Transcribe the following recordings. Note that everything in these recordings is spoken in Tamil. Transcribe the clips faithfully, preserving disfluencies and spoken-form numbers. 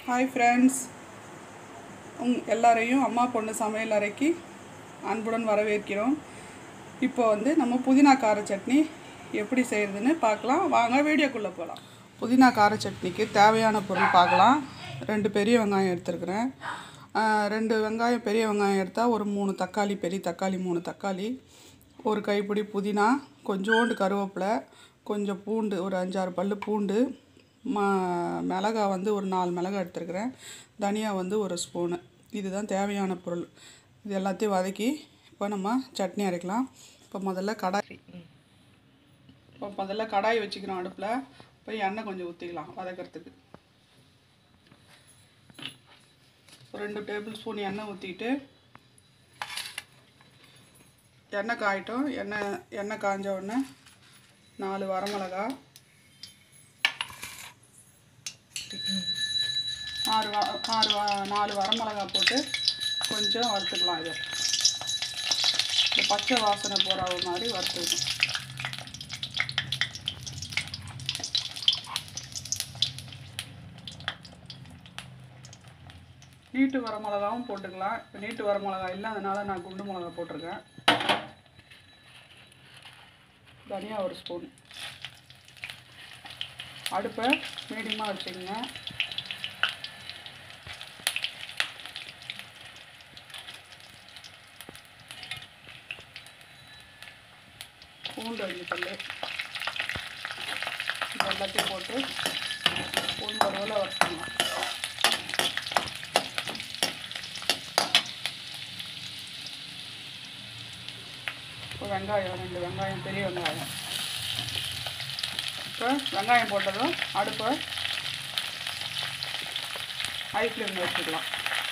ஹாய் ஃப்ரெண்ட்ஸ், உங் எல்லாரையும் அம்மா பொண்ணு சமையல் அறைக்கு அன்புடன் வரவேற்கிறோம். இப்போ வந்து நம்ம புதினா கார சட்னி எப்படி செய்கிறதுன்னு பார்க்கலாம். வாங்க வீடியோக்குள்ளே போகலாம். புதினா கார சட்னிக்கு தேவையான பொருள் பார்க்கலாம். ரெண்டு பெரிய வெங்காயம் எடுத்துருக்குறேன். ரெண்டு வெங்காயம் பெரிய வெங்காயம் எடுத்தால் ஒரு மூணு தக்காளி, பெரிய தக்காளி மூணு தக்காளி, ஒரு கைப்பிடி புதினா, கொஞ்சோண்டு கருவேப்பிலை, கொஞ்சம் பூண்டு, ஒரு அஞ்சாறு பல் பூண்டு, ம மிளகா வந்து ஒரு நாலு மிளகா எடுத்துருக்குறேன், தனியா வந்து ஒரு ஸ்பூனு. இதுதான் தேவையான பொருள். இது எல்லாத்தையும் வதக்கி இப்போ நம்ம சட்னி அரைக்கலாம். இப்போ முதல்ல கடாய் இப்போ முதல்ல கடாய் வச்சுக்கிறோம் அடுப்பில். இப்போ எண்ணெய் கொஞ்சம் ஊற்றிக்கலாம் வதக்கிறதுக்கு. ரெண்டு டேபிள் ஸ்பூன் எண்ணெய் ஊற்றிட்டு எண்ணெய் காயட்டும். எண்ணெய் எண்ணெய் காய்ஞ்ச உடனே நாலு வரமிளகா, ஆறு ஆறு நாலு வரமிளகா போட்டு கொஞ்சம் வறுத்துக்கலாம். இது இந்த பச்சை வாசனை போகிற மாதிரி வறுத்துக்கணும். நீட்டு வரமிளகாவும் போட்டுக்கலாம். இப்போ நீட்டு வரமிளகா இல்லை, அதனால் நான் குண்டு மிளகா போட்டிருக்கேன். தனியாக ஒரு ஸ்பூன். அடுப்பை மீடியமாக வச்சுக்கோங்க. பூண்டு அஞ்சு பல் எல்லாத்தையும் போட்டு பூண்டு வறுவலை வறுத்துக்கணும். இப்போ வெங்காயம், ரெண்டு வெங்காயம், பெரிய வெங்காயம். இப்போ வெங்காயம் போட்டதும் அடுப்பை ஹை ஃப்ளேமில் வச்சுக்கலாம்.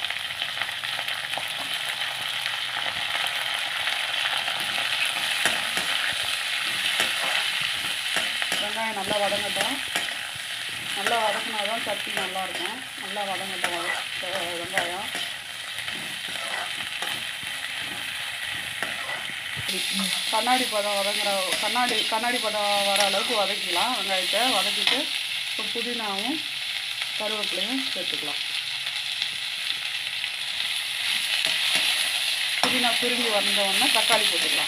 வெங்காயம் நல்லா வதங்கட்டும். நல்லா வதக்கினா தான் சட்னி நல்லாயிருக்கும். நல்லா வதங்கட்டும் வெங்காயம். கண்ணாடி பதம் வதங்குற கண்ணாடி கண்ணாடி பதம் வர அளவுக்கு வதக்கிக்கலாம். வெங்காயத்தை வதக்கிட்டு இப்போ புதினாவும் கருவேப்பிலையும் சேர்த்துக்கலாம். புதினா சுருங்கி வந்தோடனே தக்காளி போட்டுக்கலாம்.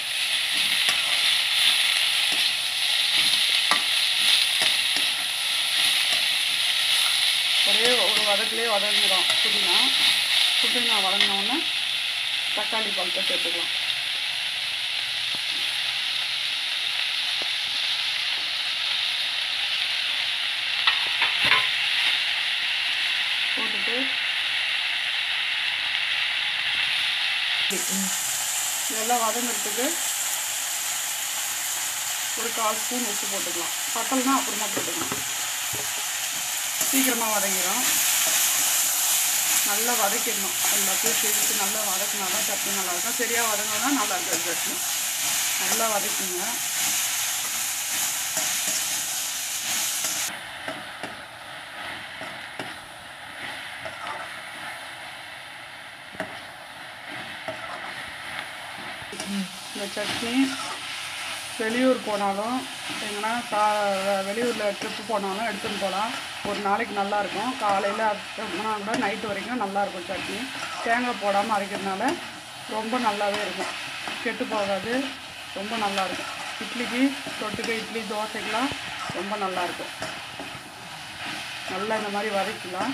ஒரே ஒரு வதக்கிலே வதங்கிடும் புதினா. புதினா வதங்கினோடனே தக்காளி பழத்தை சேர்த்துக்கலாம். போட்டுட்டு இதெல்லாம் வதங்கிறதுக்கு ஒரு கால் ஸ்பூன் உப்பு போட்டுக்கலாம். பத்தலைனா அப்புறமா போட்டுக்கலாம். சீக்கிரமாக வதங்கிடும். நல்லா வதக்கிடணும். எல்லாத்தையும் சேர்த்து நல்லா வதக்கினா தான் சட்னி நல்லாயிருக்கும். சரியாக வதங்கினா நல்லா இருக்கும் சட்னி. நல்லா வதக்கிங்க. இந்த சட்னி வெளியூர் போனாலும் எங்கன்னா கா வெளியூரில் ட்ரிப்பு போனாலும் எடுத்துன்னு போகலாம். ஒரு நாளைக்கு நல்லாயிருக்கும். காலையில் அரைச்சோம்னா கூட நைட்டு வரைக்கும் நல்லாயிருக்கும் சட்னி. தேங்காய் போடாமல் அரைக்கிறதுனால ரொம்ப நல்லாவே இருக்கும். கெட்டு போகாது. ரொம்ப நல்லாயிருக்கும். இட்லிக்கு தொட்டுக்க, இட்லி தோசைக்கெலாம் ரொம்ப நல்லாயிருக்கும். நல்லா இந்த மாதிரி வதக்கலாம்.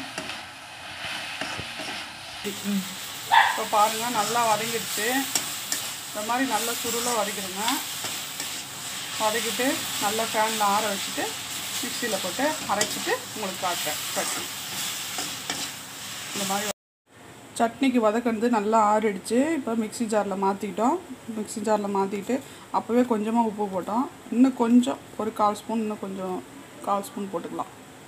இப்போ பாருங்கள், நல்லா வதங்கிடுச்சு. இந்த மாதிரி நல்லா சுருளாக வதக்கிடுங்க. வதக்கிட்டு நல்லா ஃபேனில் ஆற வச்சுட்டு மிக்சியில் போட்டு அரைச்சிட்டு உங்களுக்கு காட்டுறேன் சட்னி. இந்த மாதிரி சட்னிக்கு வதக்கிறது நல்லா ஆறிடுச்சு. இப்போ மிக்சி ஜாரில் மாற்றிக்கிட்டோம். மிக்சி ஜாரில் மாற்றிக்கிட்டு அப்போவே கொஞ்சமாக உப்பு போட்டோம். இன்னும் கொஞ்சம் ஒரு கால் ஸ்பூன், இன்னும் கொஞ்சம் கால் ஸ்பூன் போட்டுக்கலாம்.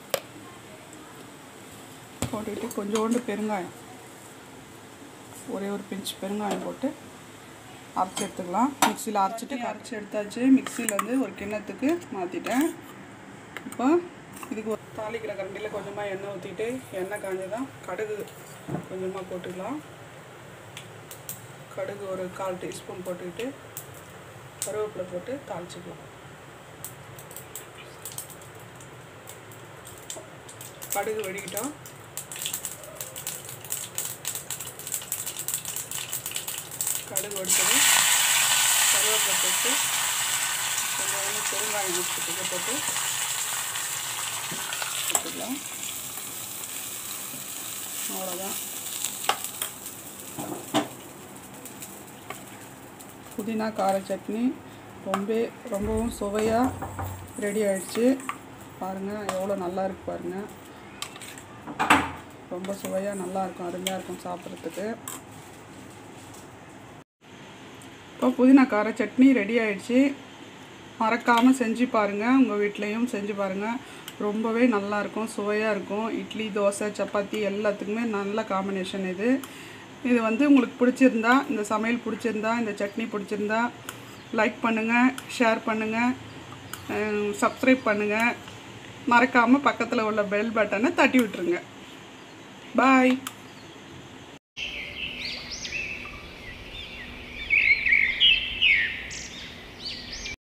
போட்டுக்கிட்டு கொஞ்சோண்டு பெருங்காயம், ஒரே ஒரு பிஞ்ச் பெருங்காயம் போட்டு அரைச்சி எடுத்துக்கலாம். மிக்சியில் அரைச்சிட்டு அரைச்சி எடுத்தாச்சு. மிக்சியில் வந்து ஒரு கிண்ணத்துக்கு மாற்றிட்டேன். இப்போ இதுக்கு ஒரு தாளிக்கிற கரண்டியில் கொஞ்சமாக எண்ணெய் ஊற்றிட்டு எண்ணெய் காஞ்சதான் கடுகு கொஞ்சமாக போட்டுக்கலாம். கடுகு ஒரு கால் டீஸ்பூன் போட்டுக்கிட்டு கருவேப்பிலை போட்டு தாளிச்சிக்கலாம். கடுகு வெடிக்கிட்டோம். கடுகு வெடிச்சது கருவேப்பிலை போட்டு கொஞ்சம் வந்து பெருங்காயம் வச்சுட்டு போட்டு வச்சுக்கலாம். அவ்வளோதான். புதினா கார சட்னி ரொம்ப ரொம்பவும் சுவையாக ரெடி ஆயிடுச்சு. பாருங்கள் எவ்வளோ நல்லா இருக்குது பாருங்கள். ரொம்ப சுவையாக நல்லாயிருக்கும், அருமையாக இருக்கும் சாப்பிட்றதுக்கு. இப்போ புதினா கார சட்னி ரெடி ஆயிடுச்சு. மறக்காமல் செஞ்சு பாருங்கள், உங்கள் வீட்லேயும் செஞ்சு பாருங்கள். ரொம்பவே நல்லாயிருக்கும், சுவையாக இருக்கும். இட்லி, தோசை, சப்பாத்தி எல்லாத்துக்குமே நல்ல காம்பினேஷன் இது. இது வந்து உங்களுக்கு பிடிச்சிருந்தா, இந்த சமையல் பிடிச்சிருந்தா, இந்த சட்னி பிடிச்சிருந்தா லைக் பண்ணுங்கள், ஷேர் பண்ணுங்கள், சப்ஸ்கிரைப் பண்ணுங்கள். மறக்காமல் பக்கத்தில் உள்ள பெல் பட்டனை தட்டி விட்டுருங்க. பாய்.